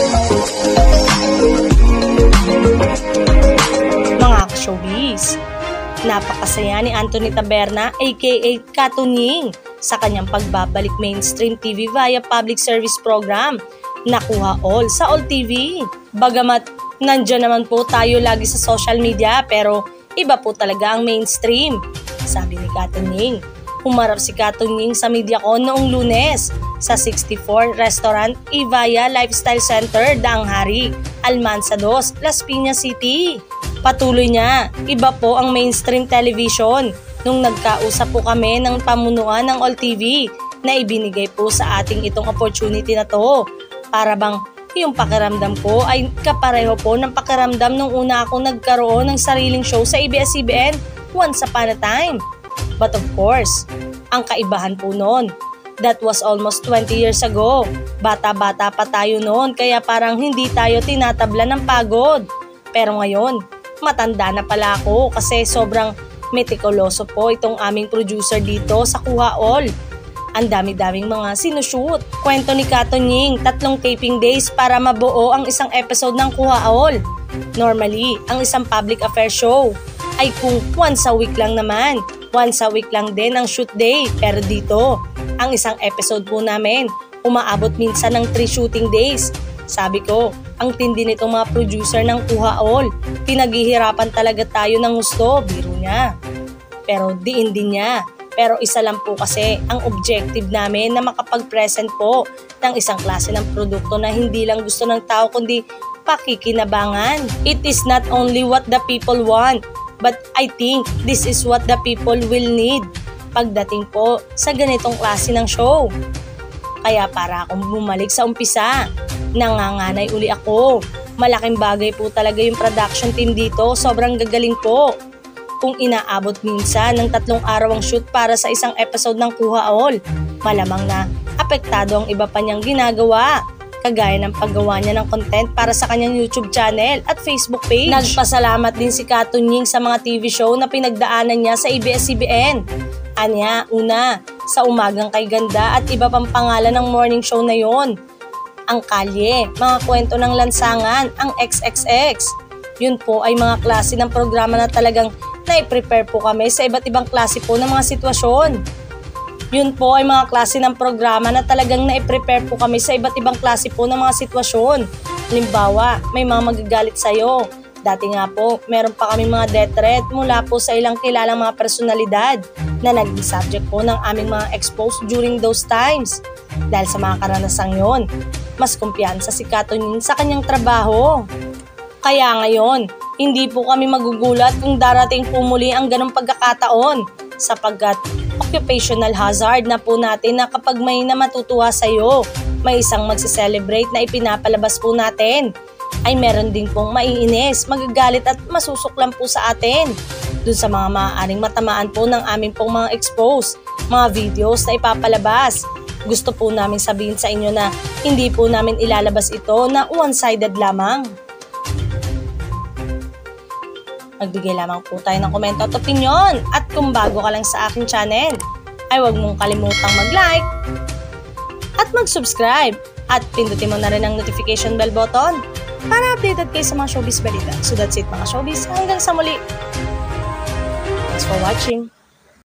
Mga showbiz, napakasaya ni Anthony Taberna aka Katunying sa kanyang pagbabalik mainstream TV via public service program na Kuha All sa All TV. Bagamat nandiyan naman po tayo lagi sa social media pero iba po talaga ang mainstream, sabi ni Katunying. Humarap si Katunying sa MediaCon noong Lunes sa 64 Restaurant Evaya Lifestyle Center, Daang Hari, Almansa 2, Las Piñas City. Patuloy niya, iba po ang mainstream television nung nagkausap po kami ng pamunuan ng All TV na ibinigay po sa ating itong opportunity na to. Para bang yung pakiramdam ko ay kapareho po ng pakiramdam nung una akong nagkaroon ng sariling show sa ABS-CBN once upon a time. But of course, ang kaibahan po noon, that was almost 20 years ago. Bata-bata pa tayo noon kaya parang hindi tayo tinatabla ng pagod. Pero ngayon, matanda na pala ako kasi sobrang metikuloso po itong aming producer dito sa Kuha All. Ang dami-daming mga sinushoot. Kwento ni Katunying, 3 taping days para mabuo ang isang episode ng Kuha All. Normally, ang isang public affairs show ay kung once a week lang naman. Once a week lang din ang shoot day. Pero dito, ang isang episode po namin, umaabot minsan ng 3 shooting days. Sabi ko, ang tindi nitong mga producer ng Kuha All. Pinaghihirapan talaga tayo ng gusto, biro niya. Pero diin din niya. Pero isa lang po kasi ang objective namin na makapag-present po ng isang klase ng produkto na hindi lang gusto ng tao kundi pakikinabangan. It is not only what the people want, but I think this is what the people will need pagdating po sa ganitong klase ng show. Kaya para akong bumalik sa umpisa, nanganganay uli ako. Malaking bagay po talaga yung production team dito, sobrang gagaling po. Kung inaabot minsan ng 3 araw ang shoot para sa isang episode ng Kuha All, malamang na apektado ang iba pa niyang ginagawa. Kagaya ng paggawa niya ng content para sa kanyang YouTube channel at Facebook page. Nagpasalamat din si Katunying sa mga TV show na pinagdaanan niya sa ABS-CBN. Anya, una, sa Umagang Kay Ganda at iba pang pangalan ng morning show na yon. Ang Kalye, mga kwento ng lansangan, ang XXX. Yun po ay mga klase ng programa na talagang nai-prepare po kami sa iba't ibang klase po ng mga sitwasyon. Yun po ay mga klase ng programa na talagang nai-prepare po kami sa iba't ibang klase po ng mga sitwasyon. Halimbawa, may mga magagalit sa'yo. Dati nga po, meron pa kami mga death threat mula po sa ilang kilalang mga personalidad na naging subject po ng aming mga expose during those times. Dahil sa mga karanasang yon, mas kumpiyansa si Katunying sa kanyang trabaho. Kaya ngayon, hindi po kami magugulat kung darating po muli ang ganong pagkakataon sapagkat occupational hazard na po natin na kapag may na matutuwa sa'yo, may isang magse-celebrate na ipinapalabas po natin, ay meron din pong maiinis, magagalit at masusuklan po sa atin. Dun sa mga maaaring matamaan po ng aming pong mga expose, mga videos na ipapalabas. Gusto po namin sabihin sa inyo na hindi po namin ilalabas ito na one-sided lamang. Magbigay lamang po tayo ng komento at opinion. At kung bago ka lang sa aking channel, ay huwag mong kalimutang mag-like at mag-subscribe. At pindutin mo na rin ang notification bell button para updated kayo sa mga showbiz balita. So that's it mga showbiz. Hanggang sa muli. Thanks for watching.